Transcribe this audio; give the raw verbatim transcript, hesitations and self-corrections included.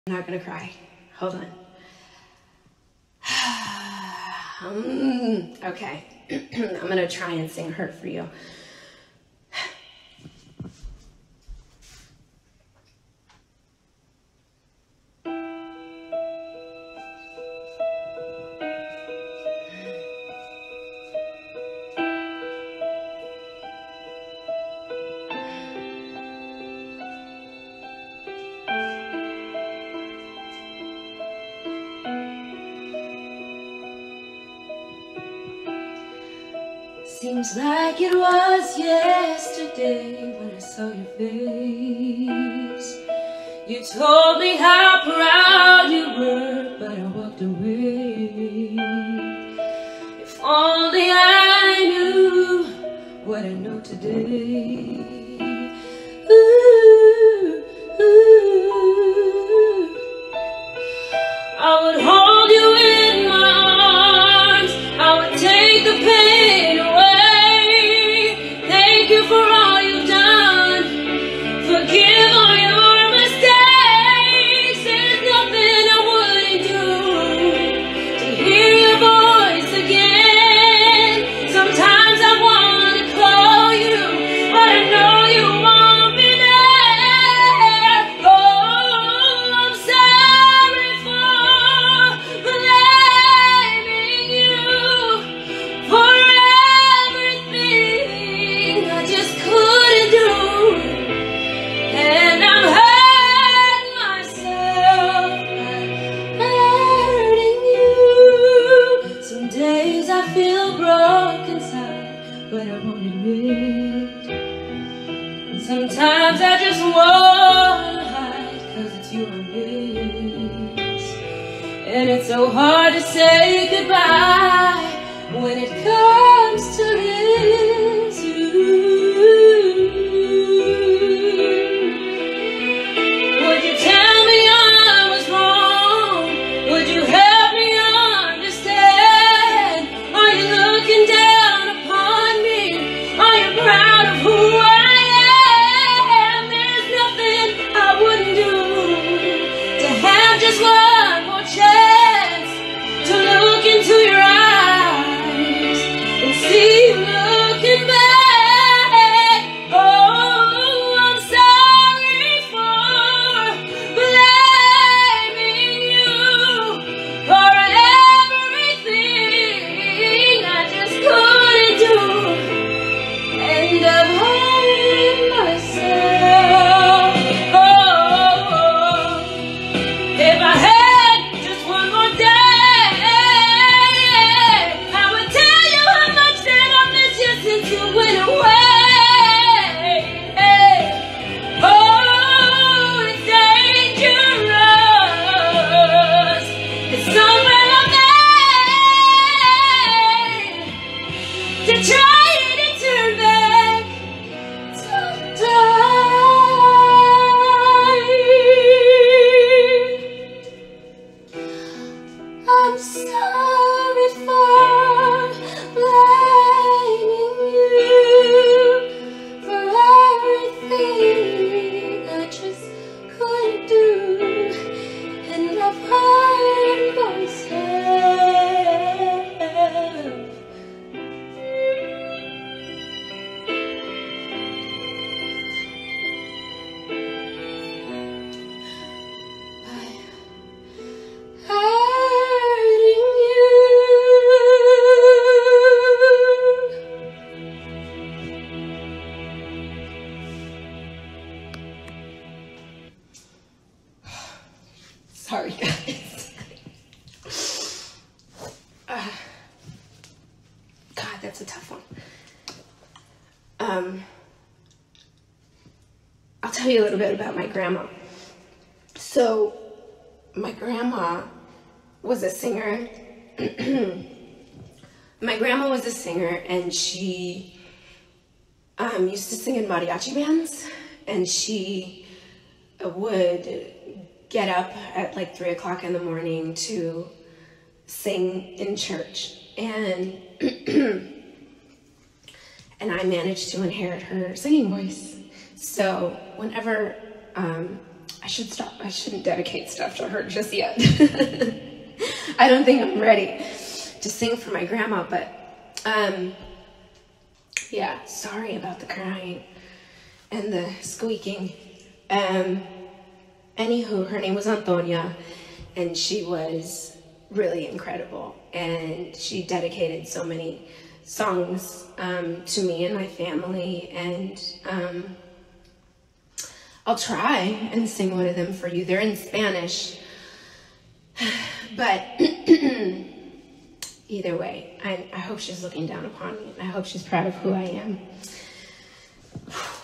I'm not gonna cry. Hold on. um, okay. I'm gonna try and sing Hurt for You. Seems like it was yesterday when I saw your face. You told me how proud you were, but I walked away. If only I knew what I know today. Ooh, ooh. I would hold you in my arms, I would take the pain away. Thank you for all you've done, forgive all your mistakes. There's nothing I wouldn't do to hear your voice again. Sometimes I want to call you, but I know you won't be there. Oh, I'm sorry for blaming you for everything I just couldn't do. And I'm hurting myself by hurting you. Some days I feel broken inside, but I won't admit. And sometimes I just wanna hide, cause it's you I miss. And it's so hard to say goodbye when it comes to this. Would you tell me I was wrong? Would you help me understand? Are you looking down upon me? Are you proud of who I am? There's nothing I wouldn't do to have just one more chance to look into your eyes and see you looking back. Oh, I'm sorry for blaming you for everything I just couldn't do. And I'm hurting myself. Oh, if I had just one more day, I would tell you how much that I miss you since you went away. Oh, it's dangerous. It's somewhere I made to try to turn back time. I'm sorry for blaming you for everything I just couldn't do, and I've hurt myself. By hurting you. Sorry, guys. Uh, God, that's a tough one. Um, I'll tell you a little bit about my grandma. So, my grandma was a singer. My grandma was a singer, and she um, used to sing in mariachi bands, and she would get up at like three o'clock in the morning to sing in church. And and I managed to inherit her singing voice. So whenever um, I should stop. I shouldn't dedicate stuff to her just yet. I don't think I'm ready to sing for my grandma, but um, yeah, sorry about the crying and the squeaking. Um, anywho, her name was Antonia, and she was really incredible, and she dedicated so many songs um, to me and my family, and um, I'll try and sing one of them for you. They're in Spanish, but either way, I, I hope she's looking down upon me. I hope she's proud of who I am.